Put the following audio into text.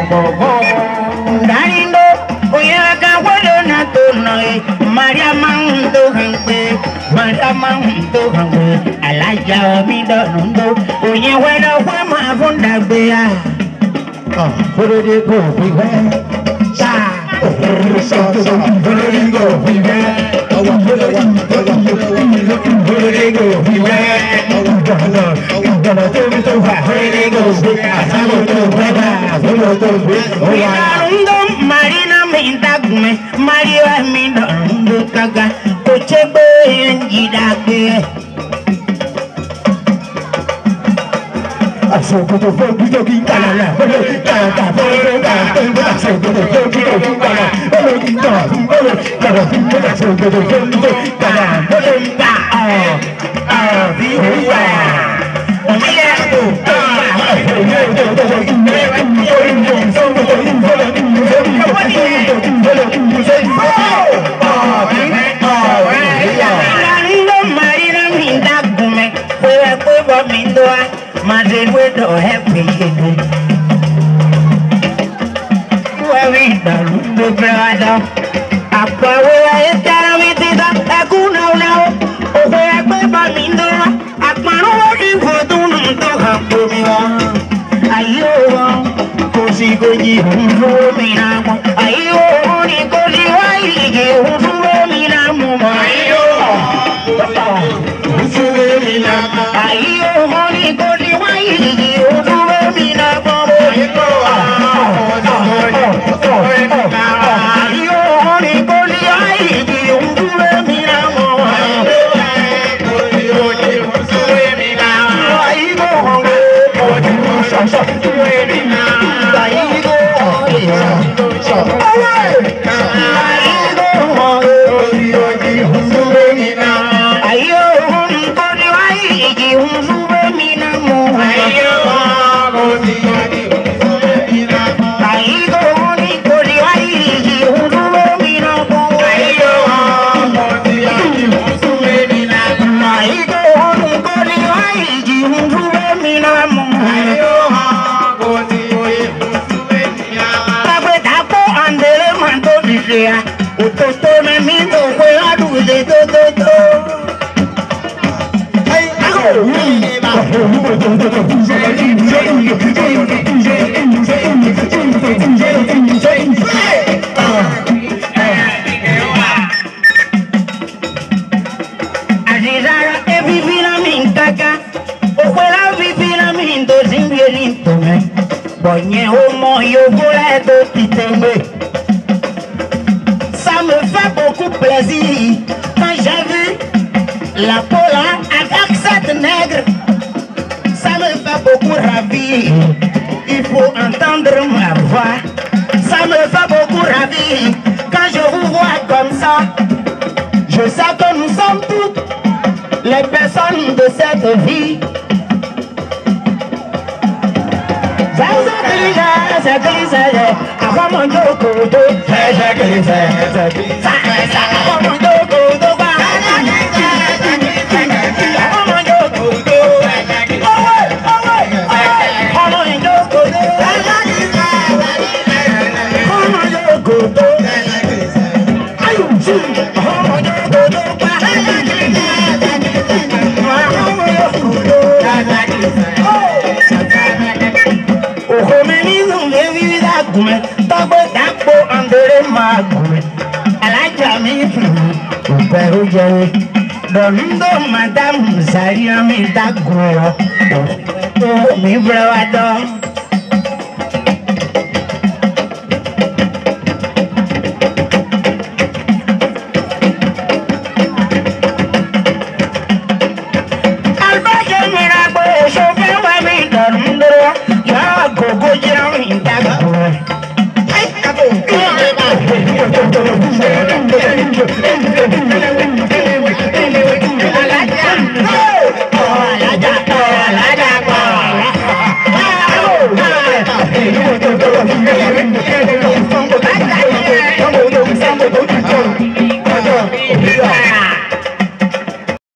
Darindo, oyaka wado na tonoe, Maria Mando Hangwe, Maria Mando Hangwe, Alaja Mido Nundo, Oye Weda Wama Fonda Bea. Where did it go? We went. Where did it go? We went. Marina Mindagume, Maria Minda Kaga, Ochebe and Gidabe. I saw the folk talking Canada. We don't have me. Where we don't do brother. Apa where I tell me that I could now. Oh, where I put my window. I can't work for doing to have to me. Ayo, Cosi Goji, who me now. Ayo, Nicoli, why you me now? Ayo, Ayo, Nicoli, why you me now? Ça me fait beaucoup plaisir quand j'ai vu la Pola avec cette nègre. Ça me fait beaucoup ravir. Il faut entendre ma voix. Ça me fait beaucoup ravir quand je vous vois comme ça. Je sais que nous sommes toutes les personnes de cette vie. Dondo madame saria mi dago, mi bravado. Albaje mira pues yo veo a mi dondo, ya gogo ya mi dago. Ay,